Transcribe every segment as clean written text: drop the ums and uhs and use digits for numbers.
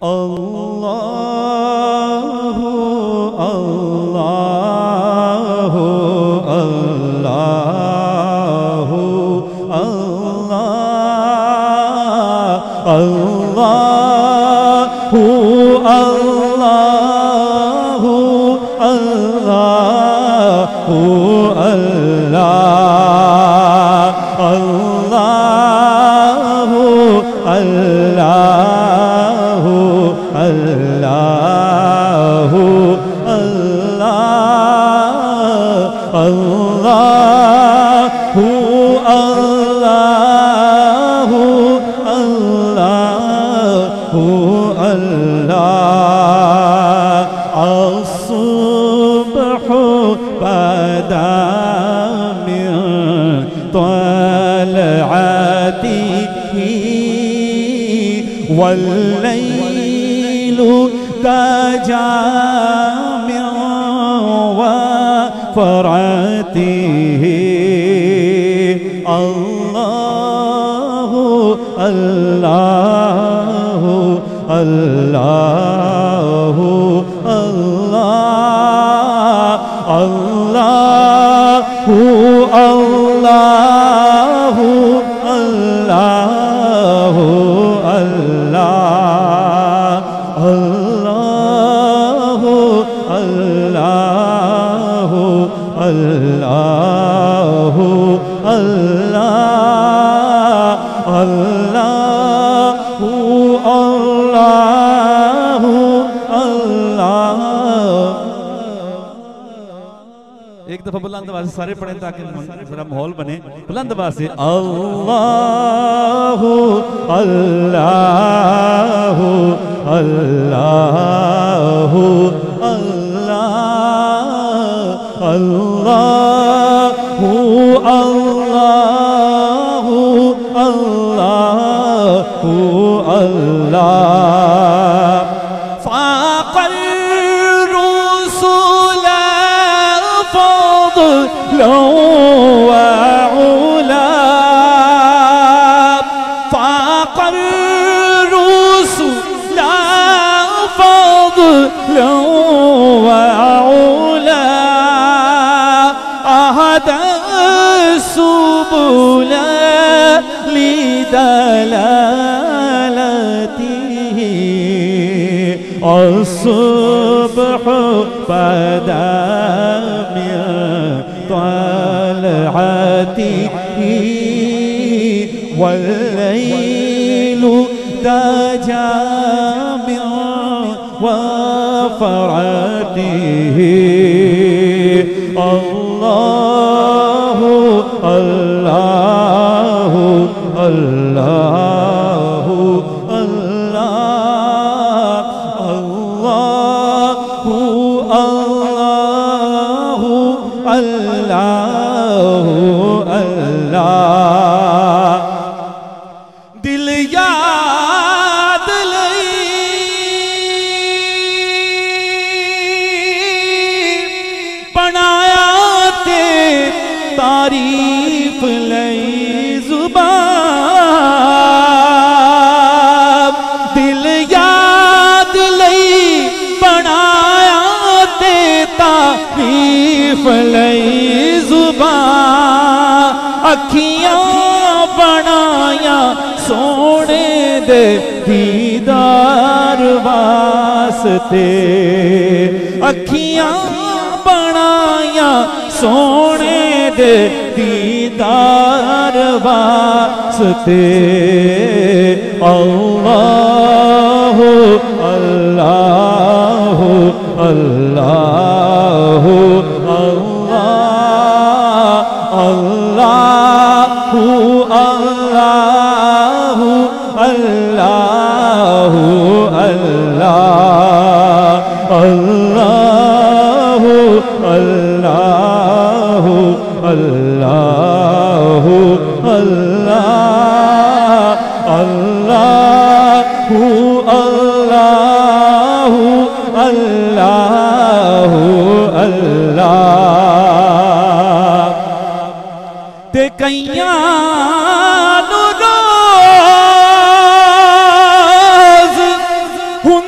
अल्लाहु अल्लाहु अल्लाहु अल्लाह अल्लाहु अल्लाहु अल्लाहु अल्लाह अल्लाहु अल्लाहु अल्लाहु अल्लाह अल्लाहु अल्लाहु अल्लाहु अल्लाह अस्सुब्हु बदा मिन तलअतिही वल्लैलु तजा मिन वफरतिही अल्लाहु अल्लाहु अल्लाहु अल्लाह अल्लाहु अल्लाहु अल्लाहु अल्लाह अल्लाहु अल्लाहु अल्लाहु अल्लाह अल्लाहु अल्लाहु अल्लाह। एक दफा बुलंद आवाज से सारे पढ़ें ताकि जरा माहौल बने। बुलंद आवाज से अल्लाहु अल्लाहु अल्लाहु अल्लाह अल्लाहु अल्लाहु अल्लाहु अल्लाह फाक़ल रुसूल फضلا वउला फाक़ल रुसूल फضلا वउला अहदा सुबुल लिदलालतिही الصبح بدا من طلعته والليل دجا من وفرته الله الله الله दिल याद बनाया ते तारीफ लई जुबान दिल याद लई बनाया ते तारीफ लई जुबान अखियां बनाया सोने दे दीदार वास्ते अखियां बनाया सोने दे दीदार वास्ते अल्लाहु अल्लाहु अल्लाहु अल्लाह अल्लाहु अल्लाहु अल्लाहु अल्लाह अल्लाहु अल्लाहु अल्लाहु अल्लाह अल्लाहु अल्लाहु अल्लाहु अल्लाह ते कईयां रोज हुं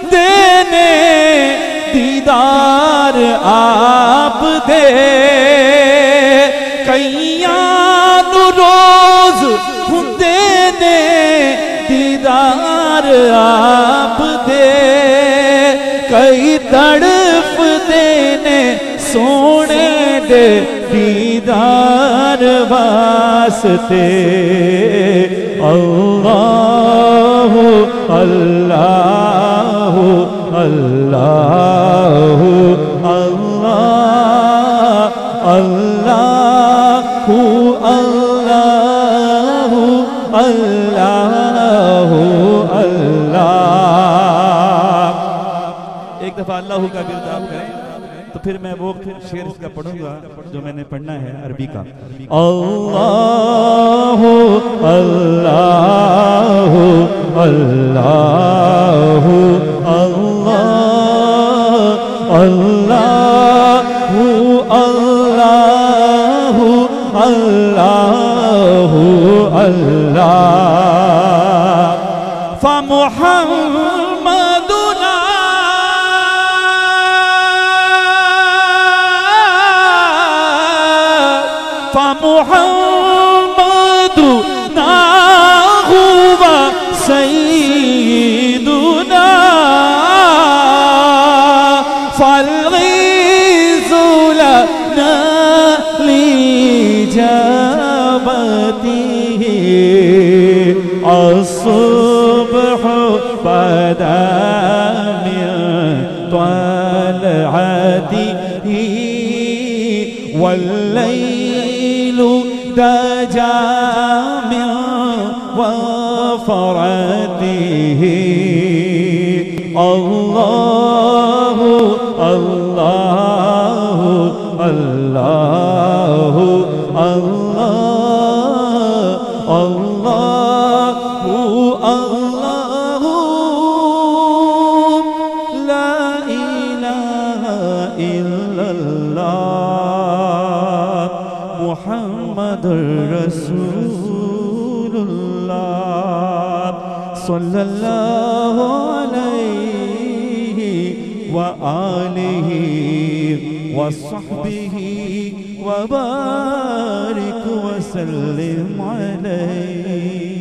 आप दे कईयां नू रोज हुंदे ने दीदार आप दे कई तड़फ देने सोने दे दीदार वास्ते अल्लाह अल्लाह अल्लाह अल्लाह अल्लाह अल्लाह अल्लाह अल्लाह। एक दफा अल्लाह का बिरद आप करें तो फिर मैं वो शेर इसका पढ़ूंगा जो मैंने पढ़ना है अरबी का। अल्लाह अल्लाह अल्लाह अल्लाह अल्लाह अल्लाह अल्लाह अल्लाह फमुहम्मदुना फमुहम्मदुना हुवा सय्यिदुना फल्गिज़ु लना लिजाबतिही अस्सुब्ह बदा मिन त्वलअतिही वल्लैलु दजा मिन वफरतिही अल्लाह अल्लाह अल्लाह अल्लाह अल्लाह अल्लाह ला इलाहा इल्लल्लाह मुहम्मदुर रसूलुल्लाह सल्लल्लाहु अलैहि व आलिहि व सहबिहि व बारिक व सल्लिम अलैहि।